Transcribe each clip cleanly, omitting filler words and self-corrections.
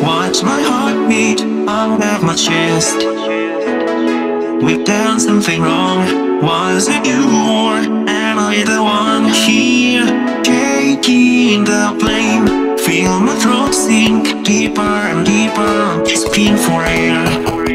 Watch my heartbeat out of my chest. We've done something wrong. Was it you or am I the one here? Taking the blame. Feel my throat sink deeper and deeper. Spin for air.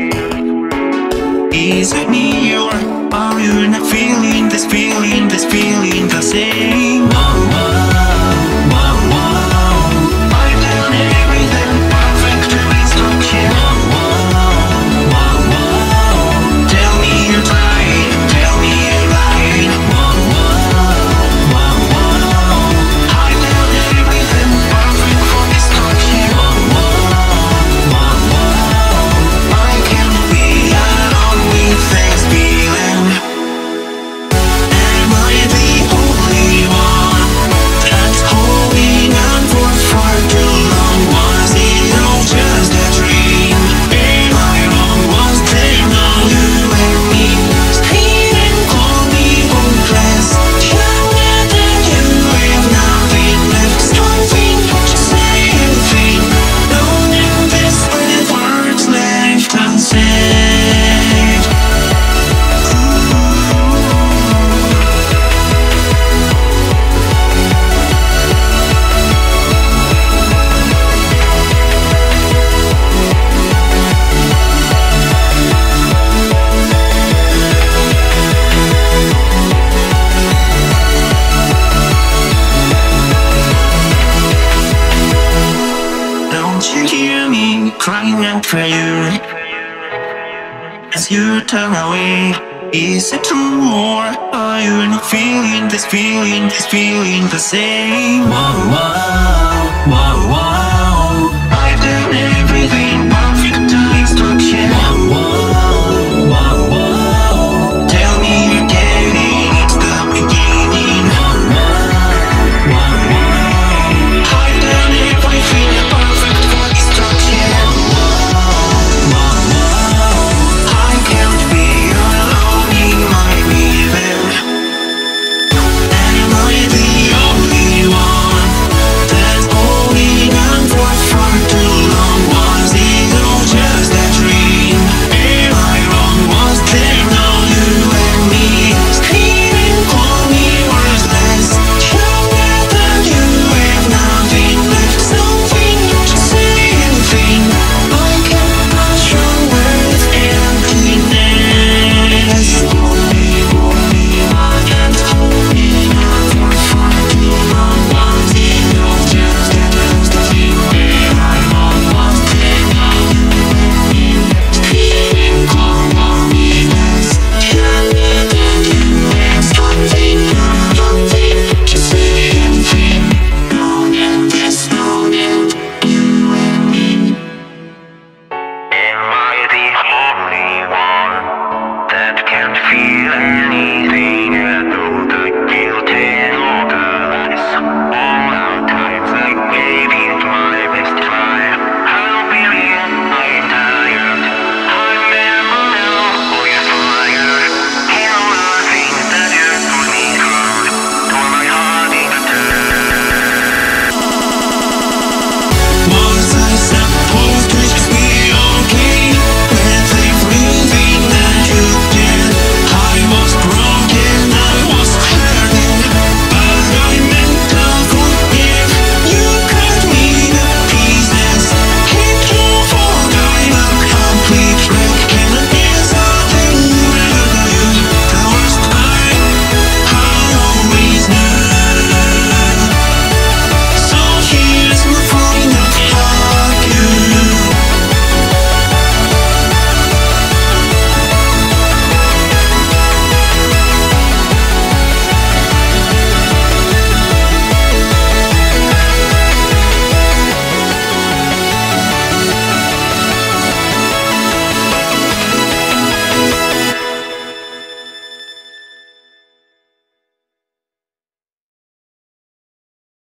Is it me or are you not feeling this feeling, this feeling the same? Whoa, whoa, whoa, whoa. I've done everything perfect to instruction. Whoa, whoa, whoa, whoa. Tell me you're trying, tell me you're lying. Whoa, whoa, whoa, whoa. I've done everything perfect for destruction. Whoa, whoa, whoa, whoa. I can't be alone with this feeling. Am I the only one that's holding on for far too long? Was it all just a dream? Am I wrong? Was there no you and me? Scream and call me hopeless. Younger than you have nothing left. Something to say anything. Knowing this with words left unsaid. Don't you hear me crying out for you as you turn away? Is it true or are you not feeling this feeling, this feeling the same? Whoa, whoa, whoa, whoa.